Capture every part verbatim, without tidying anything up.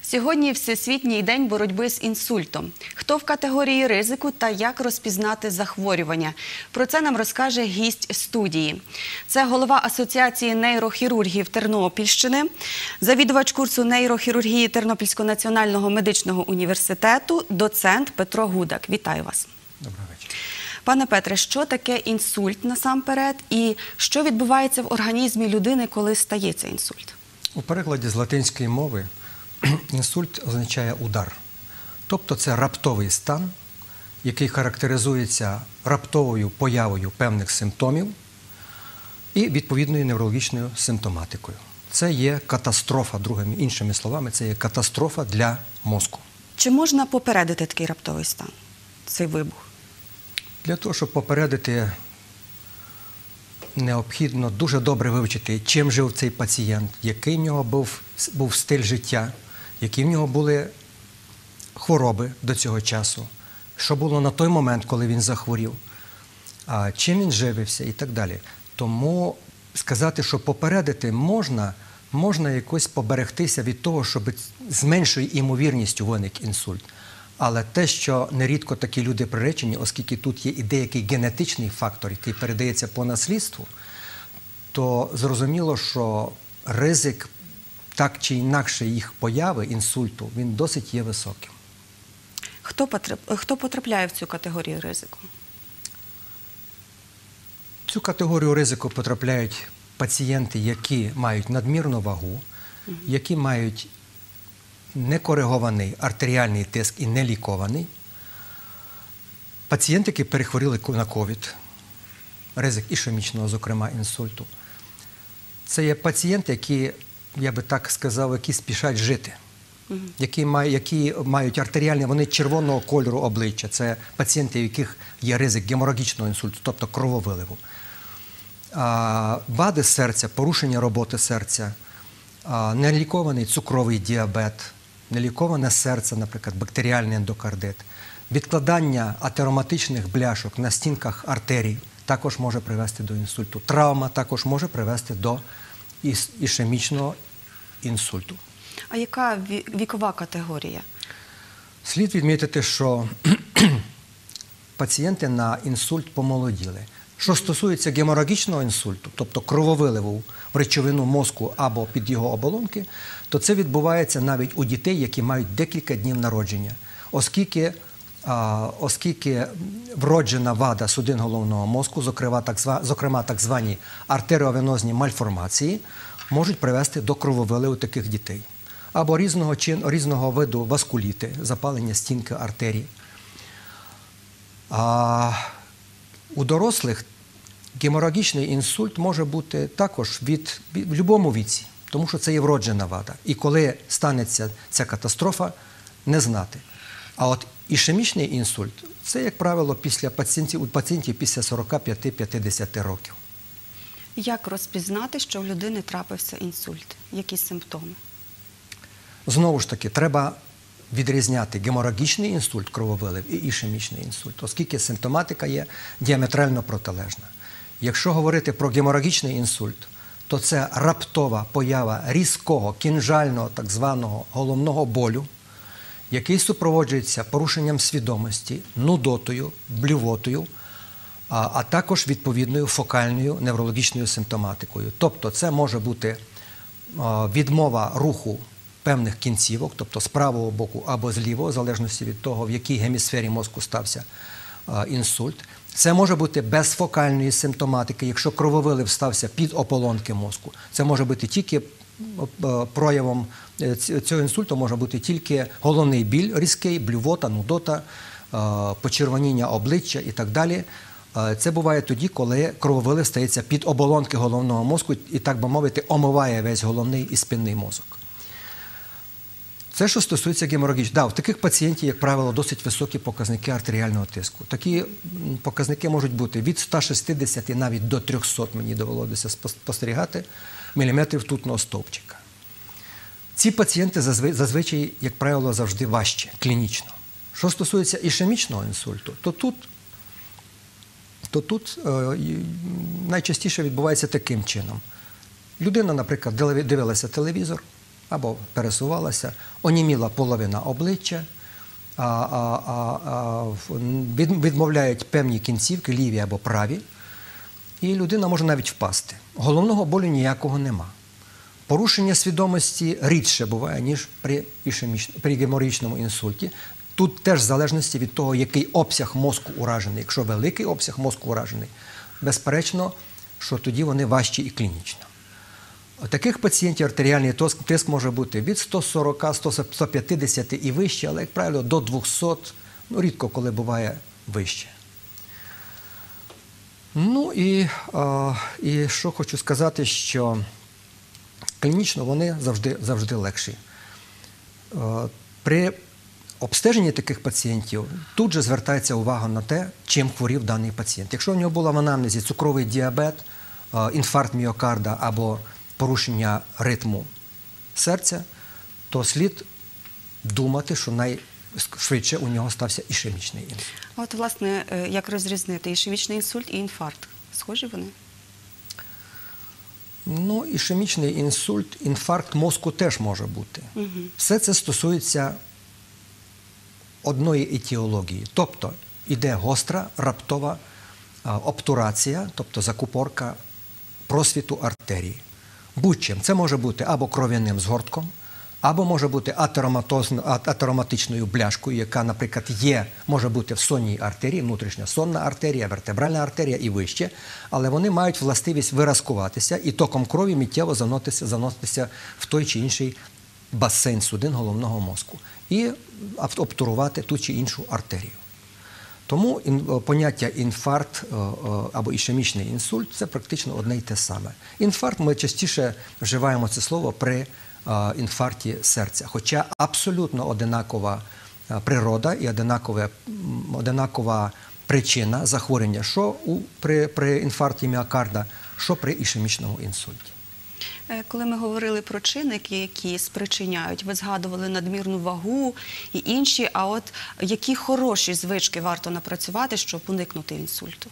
Сьогодні Всесвітній день боротьби з інсультом. Хто в категорії ризику та як розпізнати захворювання? Про це нам розкаже гість студії. Це голова Асоціації нейрохірургів Тернопільщини, завідувач курсу нейрохірургії Тернопільського національного медичного університету, доцент Петро Гудак. Вітаю вас. Доброго вечора. Пане Петре, що таке інсульт насамперед і що відбувається в організмі людини, коли стається інсульт? У перекладі з латинської мови інсульт означає удар. Тобто це раптовий стан, який характеризується раптовою появою певних симптомів і відповідною неврологічною симптоматикою. Це є катастрофа, другими іншими словами, це є катастрофа для мозку. Чи можна попередити такий раптовий стан, цей вибух? Для того, щоб попередити, необхідно дуже добре вивчити, чим жив цей пацієнт, який в нього був, був стиль життя, які в нього були хвороби до цього часу, що було на той момент, коли він захворів, а чим він живився і так далі. Тому сказати, що попередити можна, можна якось поберегтися від того, щоб з меншою імовірністю виник інсульт. Але те, що нерідко такі люди приречені, оскільки тут є і деякий генетичний фактор, який передається по наслідству, то зрозуміло, що ризик так чи інакше їх появи, інсульту, він досить є високим. Хто, потрап... Хто потрапляє в цю категорію ризику? В цю категорію ризику потрапляють пацієнти, які мають надмірну вагу, угу. які мають некоригований артеріальний тиск і нелікований, пацієнти, які перехворіли на ковід, ризик ішемічного, зокрема, інсульту. Це є пацієнти, які, я би так сказав, які спішать жити, угу. які, має, які мають артеріальні, вони червоного кольору обличчя. Це пацієнти, у яких є ризик геморагічного інсульту, тобто крововиливу. А, вади серця, порушення роботи серця, а, нелікований цукровий діабет, неліковане серце, наприклад, бактеріальний ендокардит, відкладання атероматичних бляшок на стінках артерій також може привести до інсульту. Травма також може привести до ішемічного інсульту. А яка вікова категорія? Слід відмітити, що пацієнти на інсульт помолоділи. Що стосується геморагічного інсульту, тобто крововиливу в речовину мозку або під його оболонки, то це відбувається навіть у дітей, які мають декілька днів народження, оскільки, а, оскільки вроджена вада судин головного мозку, зокрема так, зва, зокрема так звані артеріовенозні мальформації, можуть привести до крововиливу таких дітей. Або різного, чин, різного виду васкуліти, запалення стінки артерії. А, У дорослих геморагічний інсульт може бути також від, від, в будь-якому віці, тому що це є вроджена вада. І коли станеться ця катастрофа, не знати. А от ішемічний інсульт – це, як правило, після пацієнтів, у пацієнтів після сорока п'яти - п'ятдесяти років. Як розпізнати, що в людини трапився інсульт? Які симптоми? Знову ж таки, треба відрізняти геморагічний інсульт, крововилив, і ішемічний інсульт, оскільки симптоматика є діаметрально протилежна. Якщо говорити про геморагічний інсульт, то це раптова поява різкого, кінжального, так званого головного болю, який супроводжується порушенням свідомості, нудотою, блювотою, а, а також відповідною фокальною неврологічною симптоматикою. Тобто це може бути а, відмова руху певних кінцівок, тобто з правого боку або з лівого, в залежності від того, в якій гемісфері мозку стався а, інсульт. Це може бути без фокальної симптоматики, якщо крововилив стався під ополонки мозку. Це може бути тільки проявом цього інсульту, може бути тільки головний біль різкий, блювота, нудота, почервоніння обличчя і так далі. Це буває тоді, коли крововилив стається під оболонки головного мозку і, так би мовити, омиває весь головний і спинний мозок. Це, що стосується геморагічного. Да, в таких пацієнтів, як правило, досить високі показники артеріального тиску. Такі показники можуть бути від ста шістдесяти навіть до трьохсот, мені довелося спостерігати, міліметрів ртутного стовпчика. Ці пацієнти зазвичай, як правило, завжди важчі, клінічно. Що стосується ішемічного інсульту, то тут, то тут е, найчастіше відбувається таким чином. Людина, наприклад, дивилася телевізор, або пересувалася, оніміла половина обличчя, а, а, а, а, від- відмовляють певні кінцівки, ліві або праві, і людина може навіть впасти. Головного болю ніякого нема. Порушення свідомості рідше буває, ніж при, ішеміч... при геморагічному інсульті. Тут теж в залежності від того, який обсяг мозку уражений. Якщо великий обсяг мозку уражений, безперечно, що тоді вони важчі і клінічно. У таких пацієнтів артеріальний тиск, тиск може бути від сто сорок - сто п'ятдесят і вище, але, як правило, до двохсот, ну, рідко коли буває вище. Ну і, а, і що хочу сказати, що клінічно вони завжди, завжди легші. А, при обстеженні таких пацієнтів тут же звертається увага на те, чим хворів даний пацієнт. Якщо в нього була в анамнезі цукровий діабет, а, інфаркт міокарда або порушення ритму серця, то слід думати, що найшвидше у нього стався ішемічний інсульт. А от, власне, е, як розрізнити ішемічний інсульт і інфаркт? Схожі вони? Ну, ішемічний інсульт, інфаркт мозку теж може бути. Угу. Все це стосується одної етіології. Тобто, іде гостра, раптова а, обтурація, тобто закупорка просвіту артерії. Будь-чим. Це може бути або кров'яним згортком, або може бути атероматоз- а- атероматичною бляшкою, яка, наприклад, є, може бути в сонній артерії, внутрішня сонна артерія, вертебральна артерія і вище, але вони мають властивість виразкуватися і током крові миттєво заноситися, заноситися в той чи інший басейн судин головного мозку і обтурувати ту чи іншу артерію. Тому ін- поняття інфаркт е, е, або ішемічний інсульт – це практично одне й те саме. Інфаркт ми частіше вживаємо це слово при е, інфаркті серця, хоча абсолютно одинакова е, природа і одинакове, м, одинакова причина захворювання, що у, при, при інфаркті міокарда, що при ішемічному інсульті. Е, Коли ми говорили про чинники, які спричиняють, ви згадували надмірну вагу і інші, а от які хороші звички варто напрацювати, щоб уникнути інсульту?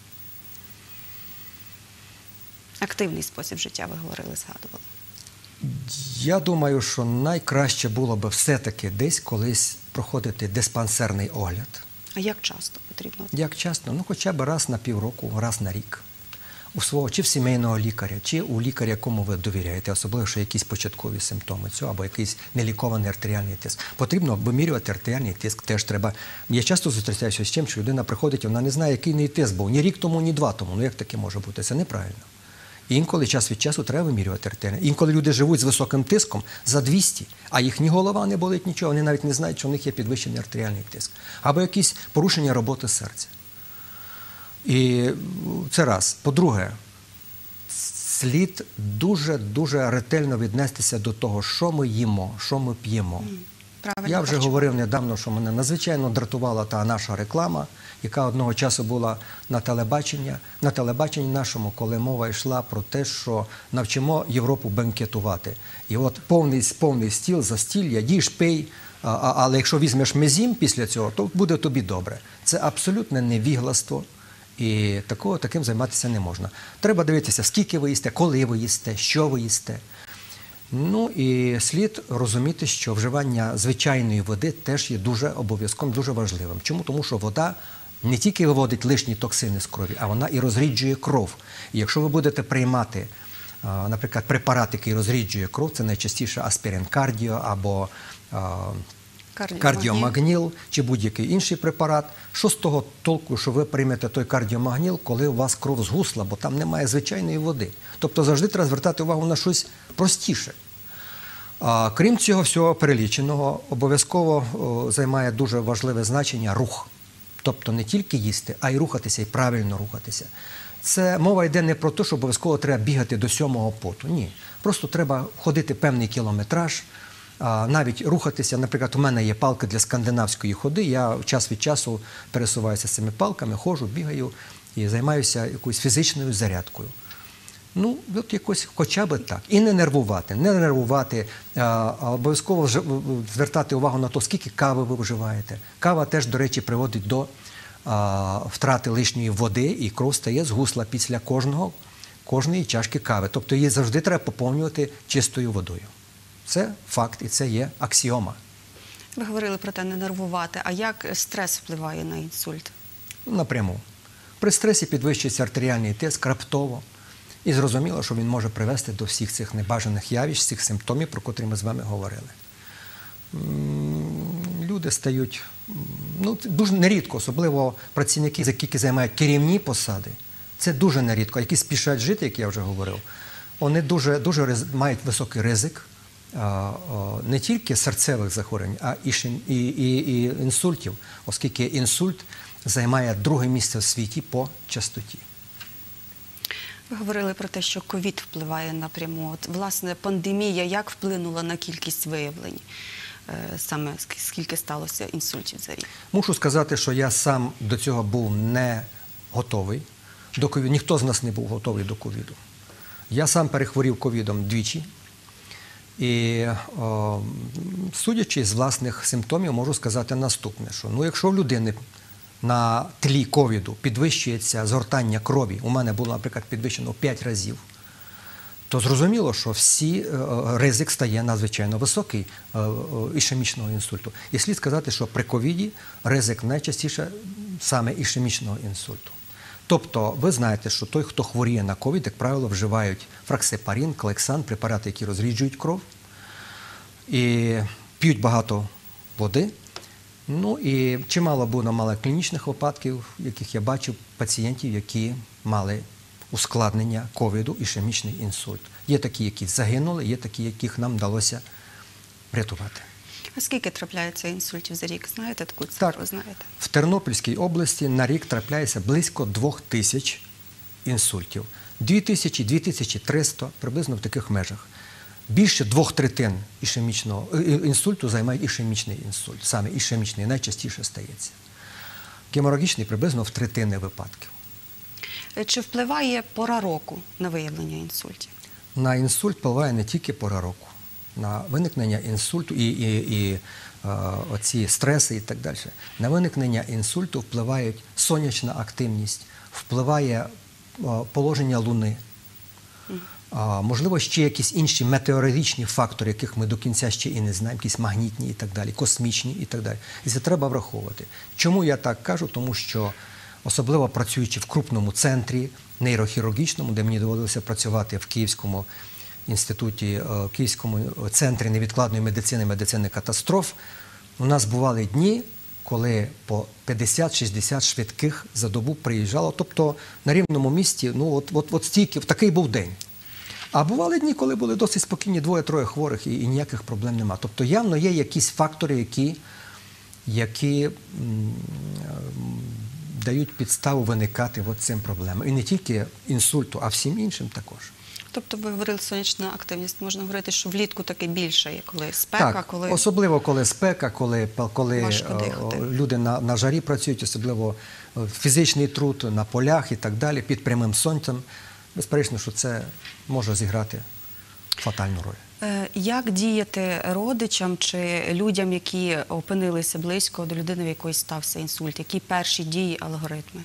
Активний спосіб життя, ви говорили, згадували. Я думаю, що найкраще було би все-таки десь колись проходити диспансерний огляд. А як часто потрібно? Як часто? Ну, хоча б раз на півроку, раз на рік. У свого чи в сімейного лікаря, чи у лікаря, якому ви довіряєте, особливо, що якісь початкові симптоми цього, або якийсь нелікований артеріальний тиск. Потрібно вимірювати артеріальний тиск, теж треба. Я часто зустрічаюся з тим, що людина приходить, вона не знає, який в неї тиск був, ні рік тому, ні два тому. Ну як таке може бути? Це неправильно. І інколи час від часу треба вимірювати артеріальний. Інколи люди живуть з високим тиском за двісті, а їх ні голова не болить, нічого, вони навіть не знають, що в них є підвищений артеріальний тиск. Або якісь порушення роботи серця. І це раз. По-друге, слід дуже-дуже ретельно віднестися до того, що ми їмо, що ми п'ємо. Правильно Я вже харчування. говорив недавно, що мене надзвичайно дратувала та наша реклама, яка одного часу була на телебаченні, на телебаченні нашому, коли мова йшла про те, що навчимо Європу бенкетувати. І от повний, повний стіл, застілля, їж, пий, а, а, але якщо візьмеш мезім після цього, то буде тобі добре. Це абсолютне невігластво. І такого, таким займатися не можна. Треба дивитися, скільки ви їсте, коли ви їсте, що ви їсте. Ну і слід розуміти, що вживання звичайної води теж є дуже обов'язковим, дуже важливим. Чому? Тому що вода не тільки виводить лишні токсини з крові, а вона і розріджує кров. І якщо ви будете приймати, наприклад, препарат, який розріджує кров, це найчастіше аспірин кардіо або кардіомагніл чи будь-який інший препарат. Що з того толку, що ви приймете той кардіомагніл, коли у вас кров згусла, бо там немає звичайної води. Тобто завжди треба звертати увагу на щось простіше. А, крім цього всього переліченого, обов'язково о, займає дуже важливе значення рух. Тобто не тільки їсти, а й рухатися, і правильно рухатися. Це мова йде не про те, що обов'язково треба бігати до сьомого поту. Ні. Просто треба ходити певний кілометраж, навіть рухатися. Наприклад, у мене є палки для скандинавської ходи, я час від часу пересуваюся з цими палками, ходжу, бігаю і займаюся якоюсь фізичною зарядкою. Ну, от якось хоча б так. І не нервувати, не нервувати, а обов'язково звертати увагу на те, скільки кави ви вживаєте. Кава теж, до речі, приводить до а, втрати лишньої води, і кров стає згусла після кожного, кожної чашки кави. Тобто її завжди треба поповнювати чистою водою. Це факт і це є аксіома. Ви говорили про те, не нервувати. А як стрес впливає на інсульт? Напряму. При стресі підвищується артеріальний тиск раптово. І зрозуміло, що він може привести до всіх цих небажаних явищ, цих симптомів, про котрі ми з вами говорили. Люди стають, ну, дуже нерідко, особливо працівники, які займають керівні посади, це дуже нерідко, які спішать жити, як я вже говорив, вони дуже, дуже мають високий ризик не тільки серцевих захворювань, а і, і, і, і інсультів, оскільки інсульт займає друге місце в світі по частоті. Ви говорили про те, що ковід впливає напряму. От, власне, пандемія як вплинула на кількість виявлень? Саме скільки сталося інсультів за рік? Мушу сказати, що я сам до цього був не готовий. До ковіду. Ніхто з нас не був готовий до ковіду. Я сам перехворів ковідом двічі. І, о, судячи з власних симптомів, можу сказати наступне, що ну, якщо в людини на тлі ковіду підвищується згортання крові, у мене було, наприклад, підвищено в п'ять разів, то зрозуміло, що всі, ризик стає надзвичайно високий ішемічного інсульту. І слід сказати, що при ковіді ризик найчастіше саме ішемічного інсульту. Тобто, ви знаєте, що той, хто хворіє на ковід, як правило, вживають фраксепарин, клексан, препарати, які розріджують кров, і п'ють багато води. Ну і чимало було мало клінічних випадків, яких я бачив, пацієнтів, які мали ускладнення ковіду, ішемічний інсульт. Є такі, які загинули, є такі, яких нам вдалося врятувати. А скільки трапляється інсультів за рік? Знаєте таку цифру? Так, знаєте? В Тернопільській області на рік трапляється близько двох тисяч інсультів. дві тисячі - дві тисячі триста, приблизно в таких межах. Більше двох третин ішемічного інсульту займає ішемічний інсульт. Саме ішемічний найчастіше стається. Геморагічний приблизно в третини випадків. Чи впливає пора року на виявлення інсультів? На інсульт впливає не тільки пора року. На виникнення інсульту і, і, і е, оці стреси і так далі. На виникнення інсульту впливають сонячна активність, впливає е, положення Луни. А, можливо, ще якісь інші метеорологічні фактори, яких ми до кінця ще і не знаємо, якісь магнітні і так далі, космічні і так далі. І це треба враховувати. Чому я так кажу? Тому що, особливо працюючи в крупному центрі, нейрохірургічному, де мені доводилося працювати в Київському інституті, в Київському центрі невідкладної медицини, медицини катастроф, у нас бували дні, коли по п'ятдесят-шістдесят швидких за добу приїжджало. Тобто на рівному місці, ну от, от, от стільки, в такий був день. А бували дні, коли були досить спокійні, двоє-троє хворих і, і ніяких проблем нема. Тобто явно є якісь фактори, які, які м, дають підставу виникати от цим проблемам. І не тільки інсульту, а всім іншим також. Тобто ви говорили, сонячна активність. Можна говорити, що влітку таки більше є, коли спека, так, коли... особливо коли спека, коли, коли дихати. люди на, на жарі працюють, особливо фізичний труд на полях і так далі, під прямим сонцем. Безперечно, що це може зіграти фатальну роль. Як діяти родичам чи людям, які опинилися близько до людини, в якої стався інсульт? Які перші дії, алгоритми?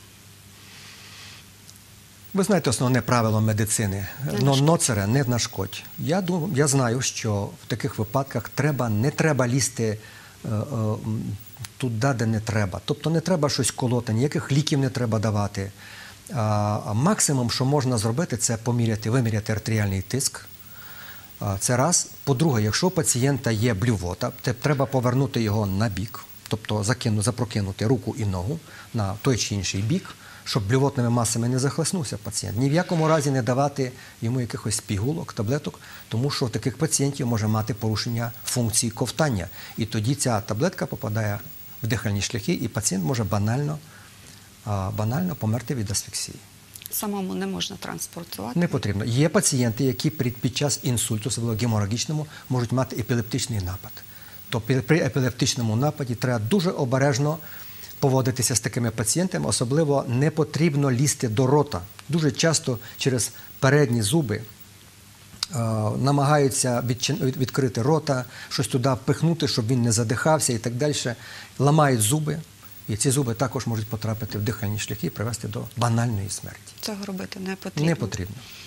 Ви знаєте основне правило медицини – ноцере, не нашкодь. Я, думаю, я знаю, що в таких випадках треба, не треба лізти е, е, туди, де не треба. Тобто не треба щось колоти, ніяких ліків не треба давати. А максимум, що можна зробити, це поміряти, виміряти артеріальний тиск. Це раз. По-друге, якщо у пацієнта є блювота, то треба повернути його на бік, тобто закину, запрокинути руку і ногу на той чи інший бік, щоб блювотними масами не захлеснувся пацієнт. Ні в якому разі не давати йому якихось пігулок, таблеток, тому що у таких пацієнтів може мати порушення функції ковтання. І тоді ця таблетка попадає в дихальні шляхи, і пацієнт може банально банально померти від асфіксії. Самому не можна транспортувати? Не потрібно. Є пацієнти, які під час інсульту, особливо геморагічному, можуть мати епілептичний напад. То при епілептичному нападі треба дуже обережно поводитися з такими пацієнтами, особливо не потрібно лізти до рота. Дуже часто через передні зуби е, намагаються відкрити рота, щось туди впихнути, щоб він не задихався і так далі. Ламають зуби. І ці зуби також можуть потрапити в дихальні шляхи і привести до банальної смерті. Цього робити не потрібно. Не потрібно.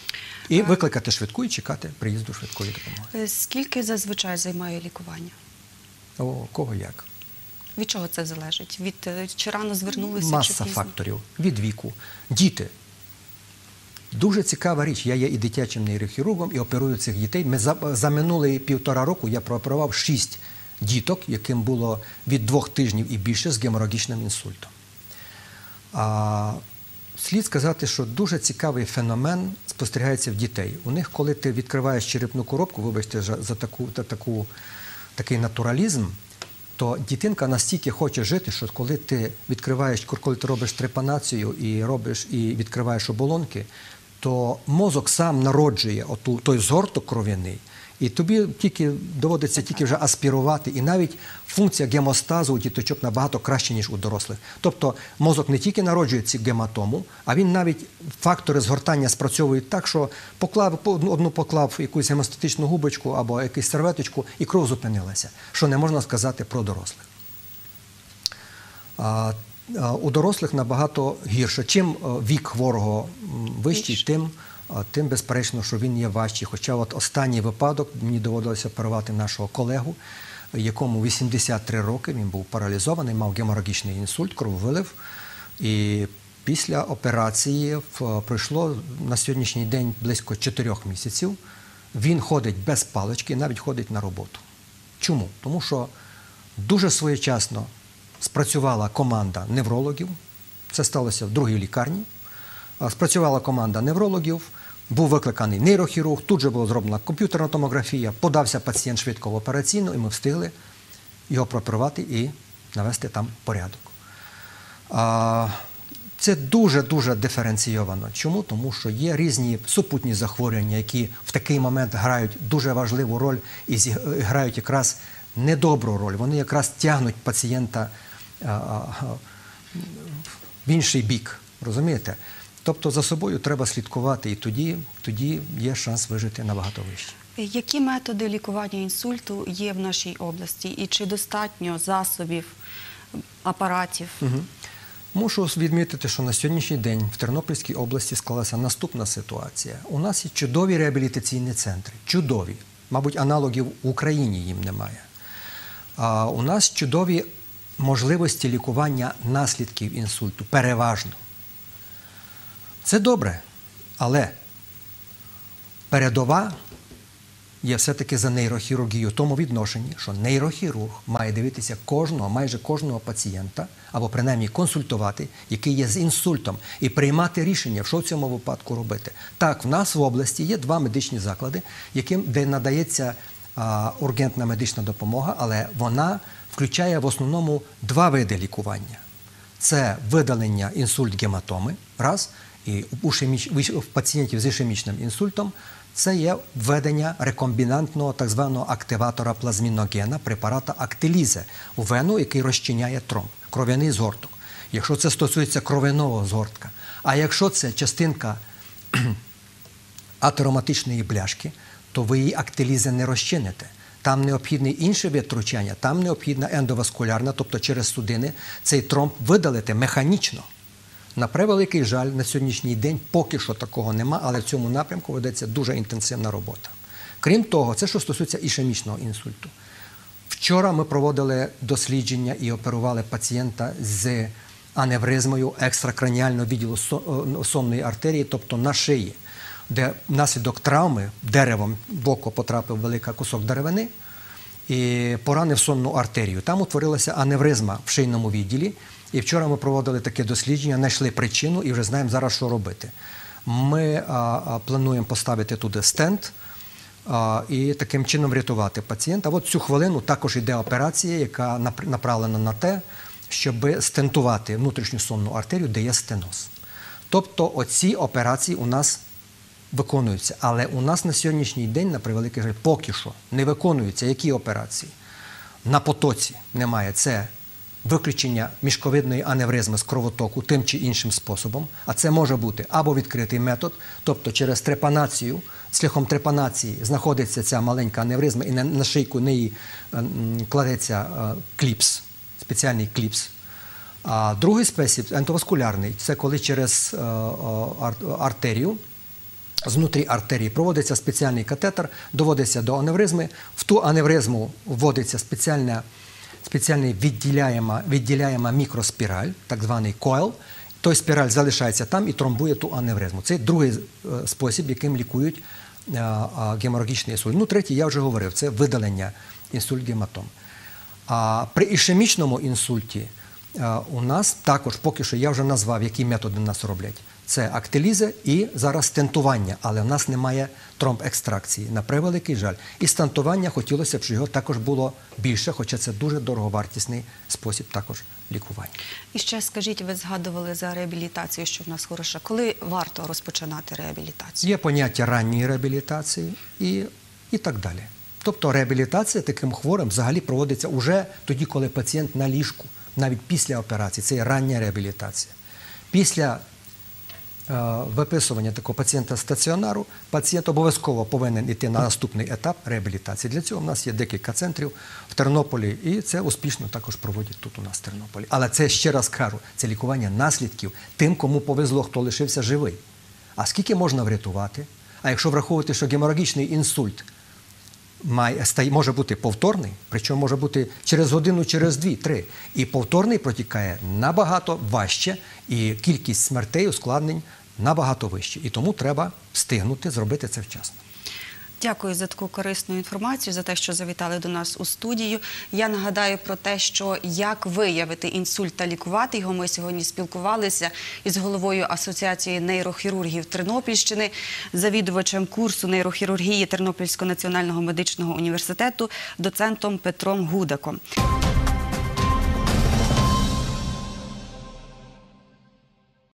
І викликати швидку і чекати приїзду швидкої допомоги. Скільки зазвичай займає лікування? О, кого як? Від чого це залежить? Від е, чи рано звернулися, Маса чи пізно? факторів. Від віку. Діти. Дуже цікава річ. Я є і дитячим нейрохірургом, і оперую цих дітей. Ми за, за минулі півтора року я прооперував шість діток, яким було від двох тижнів і більше з геморагічним інсультом. А, слід сказати, що дуже цікавий феномен спостерігається в дітей. У них, коли ти відкриваєш черепну коробку, вибачте за, за, таку, за таку, такий натуралізм, то дитинка настільки хоче жити, що коли ти відкриваєш, коли ти робиш трепанацію і робиш і відкриваєш оболонки, то мозок сам народжує оту, той згорток кров'яний, і тобі тільки доводиться тільки вже аспірувати, і навіть функція гемостазу у діточок набагато краще, ніж у дорослих. Тобто мозок не тільки народжує ці гематому, а він навіть фактори згортання спрацьовують так, що поклав, одну поклав якусь гемостатичну губочку або якусь серветочку, і кров зупинилася, що не можна сказати про дорослих. А, а, у дорослих набагато гірше. Чим вік хворого вищий, тим тим, безперечно, що він є важчий. Хоча от останній випадок, мені доводилося оперувати нашого колегу, якому вісімдесят три роки, він був паралізований, мав геморагічний інсульт, крововилив. І після операції пройшло на сьогоднішній день близько чотирьох місяців. Він ходить без палички, навіть ходить на роботу. Чому? Тому що дуже своєчасно спрацювала команда неврологів, це сталося в другій лікарні. Спрацювала команда неврологів, був викликаний нейрохірург, тут же була зроблена комп'ютерна томографія, подався пацієнт швидко в операційну, і ми встигли його прооперувати і навести там порядок. Це дуже-дуже диференційовано. Чому? Тому що є різні супутні захворювання, які в такий момент грають дуже важливу роль і грають якраз недобру роль. Вони якраз тягнуть пацієнта в інший бік. Розумієте? Тобто за собою треба слідкувати, і тоді, тоді є шанс вижити набагато вище. Які методи лікування інсульту є в нашій області? І чи достатньо засобів, апаратів? Угу. Мушу відмітити, що на сьогоднішній день в Тернопільській області склалася наступна ситуація. У нас є чудові реабілітаційні центри. Чудові. Мабуть, аналогів в Україні їм немає. А у нас чудові можливості лікування наслідків інсульту. Переважно. Це добре, але передова є все-таки за нейрохірургію в тому відношенні, що нейрохірург має дивитися кожного, майже кожного пацієнта, або принаймні консультувати, який є з інсультом, і приймати рішення, що в цьому випадку робити. Так, в нас в області є два медичні заклади, яким, де надається а, ургентна медична допомога, але вона включає в основному два види лікування. Це видалення інсульт-гематоми, раз, і у, шеміч... у пацієнтів з ішемічним інсультом це є введення рекомбінантного так званого активатора плазміногена, препарата актилізе, у вену, який розчиняє тромб, кров'яний згорток. Якщо це стосується кров'яного згортка, а якщо це частинка атероматичної бляшки, то ви її актилізе не розчините. Там необхідний інший вид втручання, там необхідна ендоваскулярна, тобто через судини, цей тромб видалити механічно. На превеликий жаль, на сьогоднішній день поки що такого нема, але в цьому напрямку ведеться дуже інтенсивна робота. Крім того, це що стосується ішемічного інсульту. Вчора ми проводили дослідження і оперували пацієнта з аневризмою екстракраніального відділу сонної артерії, тобто на шиї, де внаслідок травми деревом в око потрапив великий кусок деревини і поранив сонну артерію. Там утворилася аневризма в шийному відділі. І вчора ми проводили таке дослідження, знайшли причину і вже знаємо зараз, що робити. Ми а, а, плануємо поставити туди стенд а, і таким чином врятувати пацієнта. От цю хвилину також йде операція, яка направлена на те, щоб стентувати внутрішню сонну артерію, де є стеноз. Тобто оці операції у нас виконуються. Але у нас на сьогоднішній день, на превеликий жаль, поки що не виконуються. Які операції? На потоці немає. Це виключення мішковидної аневризми з кровотоку тим чи іншим способом, а це може бути або відкритий метод, тобто через трепанацію, шляхом трепанації знаходиться ця маленька аневризма і на шийку неї кладеться кліпс, спеціальний кліпс. А другий спосіб, ендоваскулярний, це коли через артерію знутрі артерії. Проводиться спеціальний катетер, доводиться до аневризми. В ту аневризму вводиться спеціальна, спеціальна відділяєма, відділяєма мікроспіраль, так званий койл. Той спіраль залишається там і тромбує ту аневризму. Це другий е, спосіб, яким лікують е, е, геморагічний інсульт. Ну, третій, я вже говорив, це видалення інсульт-гематом. А при ішемічному інсульті е, у нас також, поки що я вже назвав, які методи у нас роблять. Це актиліза і зараз стентування, але в нас немає тромбекстракції, на превеликий жаль. І стентування хотілося б, щоб його також було більше, хоча це дуже дороговартісний спосіб також лікування. І ще скажіть, ви згадували за реабілітацію, що в нас хороша. Коли варто розпочинати реабілітацію? Є поняття ранньої реабілітації і, і так далі. Тобто реабілітація таким хворим взагалі проводиться уже тоді, коли пацієнт на ліжку, навіть після операції. Це є рання реабілітація. Після виписування такого пацієнта з стаціонару, пацієнт обов'язково повинен йти на наступний етап реабілітації. Для цього в нас є декілька центрів в Тернополі, і це успішно також проводять тут у нас в Тернополі. Але це, ще раз кажу, це лікування наслідків тим, кому повезло, хто лишився живий. А скільки можна врятувати? А якщо враховувати, що геморагічний інсульт має, може бути повторний, причому може бути через годину, через дві, три. І повторний протікає набагато важче, і кількість смертей, ускладнень набагато вище. І тому треба встигнути зробити це вчасно. Дякую за таку корисну інформацію, за те, що завітали до нас у студію. Я нагадаю про те, що як виявити інсульт та лікувати його. Ми сьогодні спілкувалися із головою Асоціації нейрохірургів Тернопільщини, завідувачем курсу нейрохірургії Тернопільського національного медичного університету, доцентом Петром Гудаком.